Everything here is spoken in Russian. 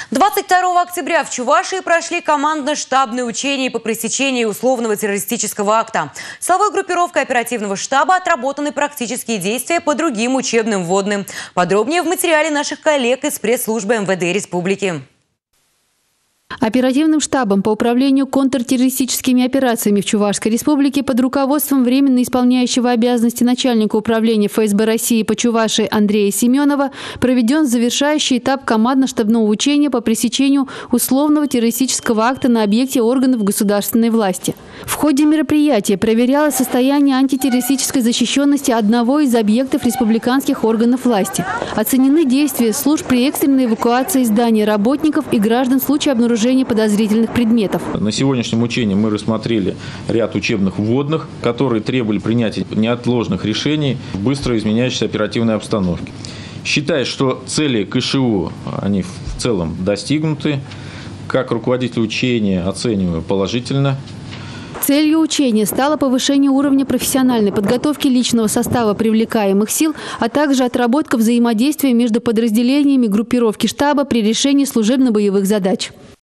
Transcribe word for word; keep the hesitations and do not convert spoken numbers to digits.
двадцать второго октября в Чувашии прошли командно-штабные учения по пресечению условного террористического акта. Силовой группировкой оперативного штаба отработаны практические действия по другим учебным вводным. Подробнее в материале наших коллег из пресс-службы эм вэ дэ республики. Оперативным штабом по управлению контртеррористическими операциями в Чувашской республике под руководством временно исполняющего обязанности начальника управления эф эс бэ России по Чувашии Андрея Семенова проведен завершающий этап командно-штабного учения по пресечению условного террористического акта на объекте органов государственной власти. В ходе мероприятия проверялось состояние антитеррористической защищенности одного из объектов республиканских органов власти. Оценены действия служб при экстренной эвакуации здания работников и граждан в случае обнаружения подозрительных предметов. На сегодняшнем учении мы рассмотрели ряд учебных вводных, которые требовали принятия неотложных решений в быстро изменяющейся оперативной обстановке. Считаю, что цели ка эш у они в целом достигнуты. Как руководитель учения оцениваю положительно. Целью учения стало повышение уровня профессиональной подготовки личного состава привлекаемых сил, а также отработка взаимодействия между подразделениями группировки штаба при решении служебно-боевых задач.